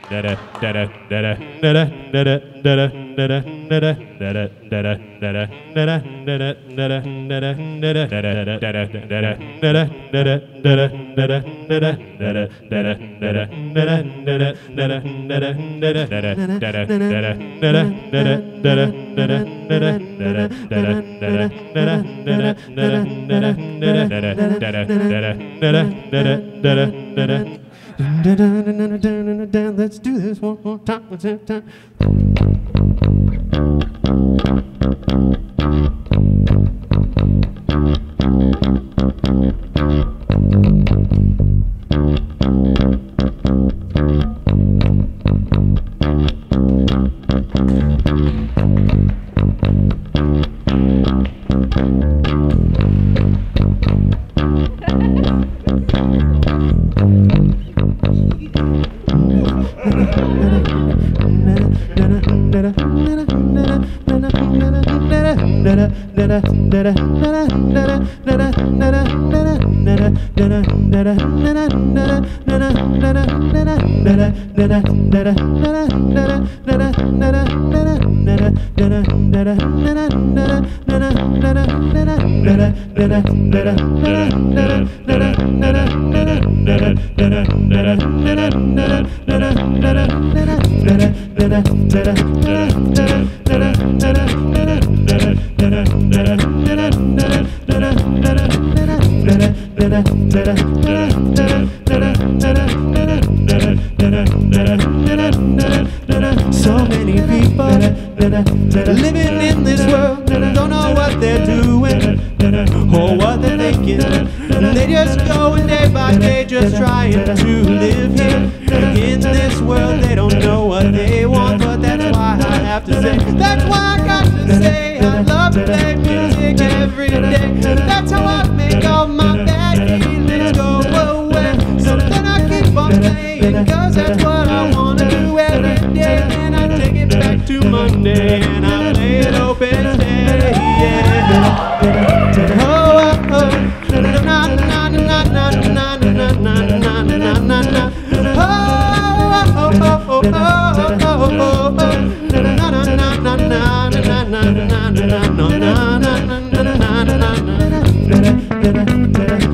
Let's do this one more time. So many people living in this world don't know what they're doing or what they're thinking. They just going day by day, just trying to live here. In this world they don't know what they want, but that's why I have to say, that's why I got to say, I love to play music every day. That's how I make all my bad feelings go away. So then I keep on playing, cause that's what I wanna do every day. Then I take it back to Monday and I play it open day. Yeah. Oh, oh, oh. Na na na na na na na na na na na na. Oh, oh, oh, oh, oh, oh, oh, oh. Na na na na na na na na na na na na na.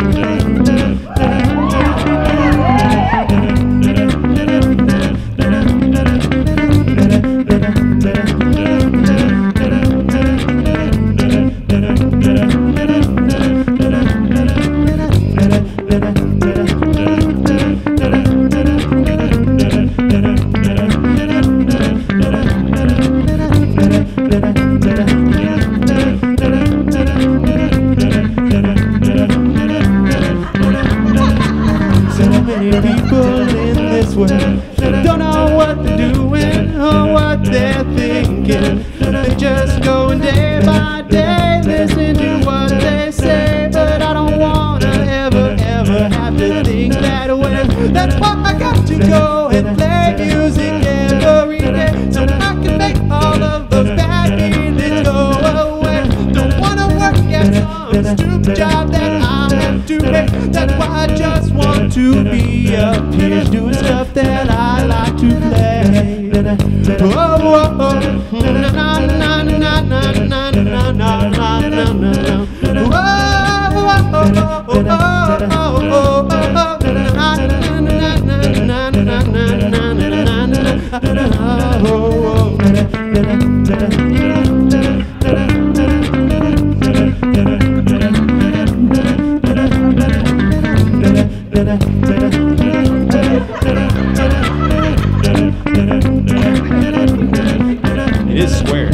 Don't know what they're doing or what they're thinking. They just go day by day, listen to what they say. But I don't wanna ever have to think that way. That's why I got to go and play music every day, so I can make all of those bad feelings go away. Don't wanna work at some stupid job that I have to pay. That's why I just want to be up here doing stuff that I like to play. Oh, oh, oh, na na na na na na na na na na na. Oh, oh, oh, oh, oh, oh, oh, na na na na na na na na na na. Oh, it is square.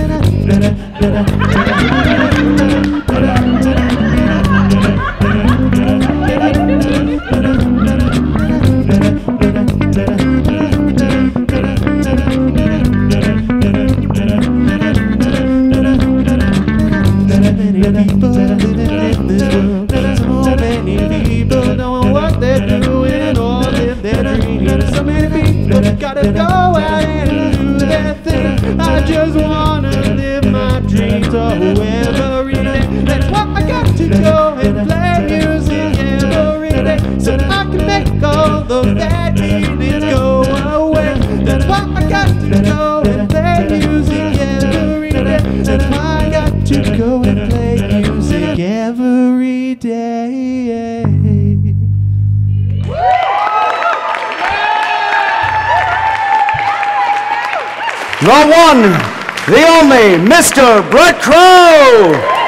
Gotta go out and do that thing. I just wanna live my dreams every day. That's why I got to go and play music every day, so I can make all those bad feelings go away. Then go and play music every day. The one, the only, Mr. Brett Crow.